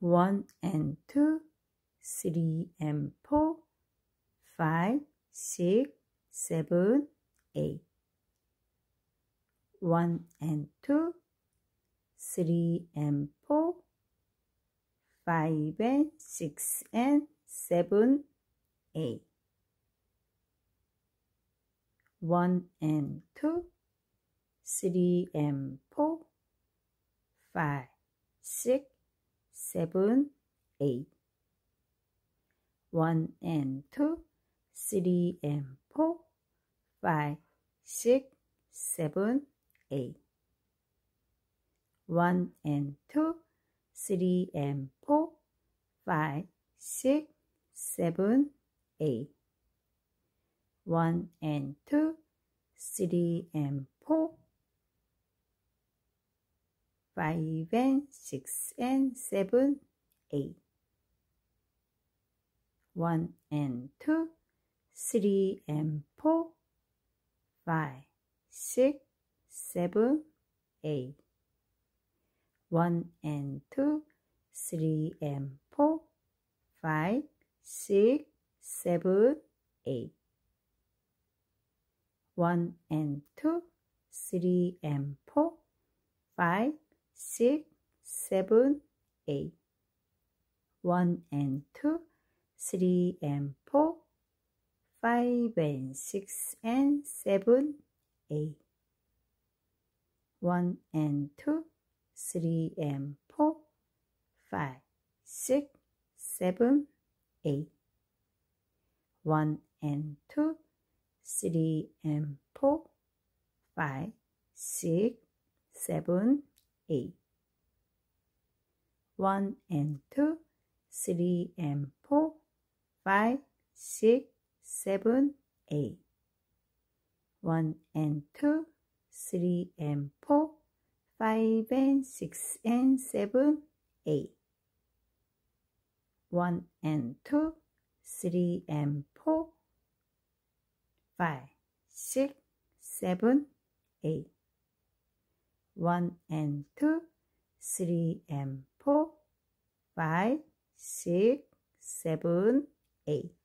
1 and 2, 3 and 4, 5, 6, 7, 8. 1 and 2, 3 and 4, 5 and 6 and 7, 8. 1 and 2, 3 and 4, 5, 6, 7, 8. 1 and 2, 3 and 4, 5, 6, 7, 8. 1 and 2, 3 and 4, 5, 6, 7, 8. 1 and 2, 3 and 4, 5 and 6 and 7, 8. 1 and 2, 3 and 4, 5, 6, 7, 8. 1 and 2, 3 and 4, 5, 6, 7, 8. 1 and 2, 3 and 4, 5, 6, 7, 8. 1 and 2, 3 and 4, 5 and 6 and 7, 8. 1 and 2, 3 and 4, 5, 6, 7, 8. 1 and 2, 3 and 4, 5, 6, 7, 8. 1 and 2, 3 and 4, 5, 6, 7, 8. 1 and 2, 3 and 4, 5 and 6 and 7, 8. 1 and 2, 3 and 4, 5, 6, 7, 8. 1 and 2, 3 and 4, 5, 6, 7, 8.